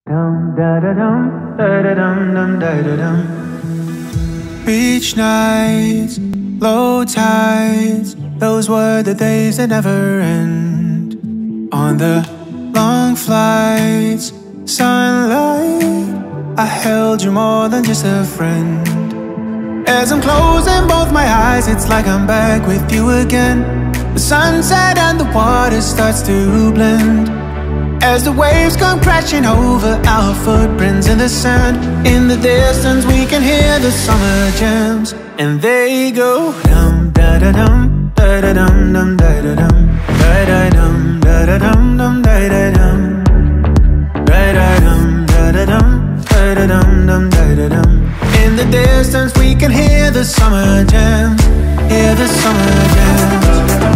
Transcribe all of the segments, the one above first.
Dum da da dum da da dum dum da da dum. Beach nights, low tides, those were the days that never end. On the long flights, sunlight, I held you more than just a friend. As I'm closing both my eyes, it's like I'm back with you again. The sunset and the water starts to blend. As the waves come crashing over our footprints in the sand. In the distance we can hear the summer jams, and they go dum da da dum da da dum dum da da dum da da dum da da dum dum da da dum da da dum da da dum da da dum dum da da dum. In the distance we can hear the summer jams, hear the summer jams.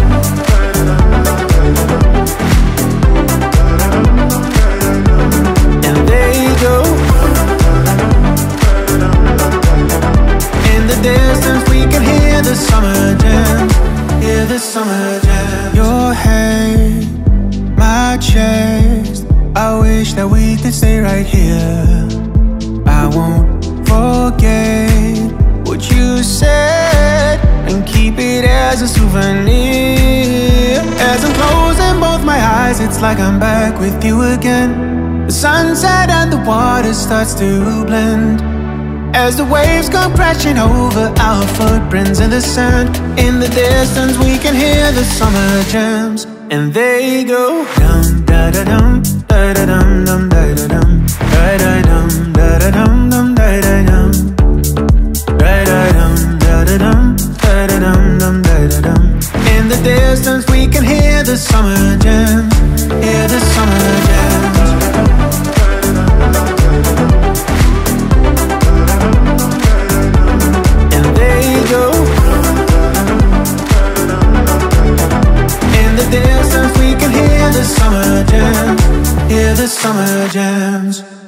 Distance we can hear the summer jam, hear the summer jam. Your head, my chest, I wish that we could stay right here. I won't forget what you said and keep it as a souvenir. As I'm closing both my eyes, it's like I'm back with you again. The sunset and the water starts to blend. As the waves come crashing over our footprints in the sand. In the distance we can hear the summer jams, and they go dum da da dum da da dum dum da da dum da da dum da da dum dum da da dum da da dum da da dum da da dum dum da da dum. In the distance we can hear the summer jams, hear the summer jams. The summer jams, hear the summer jams.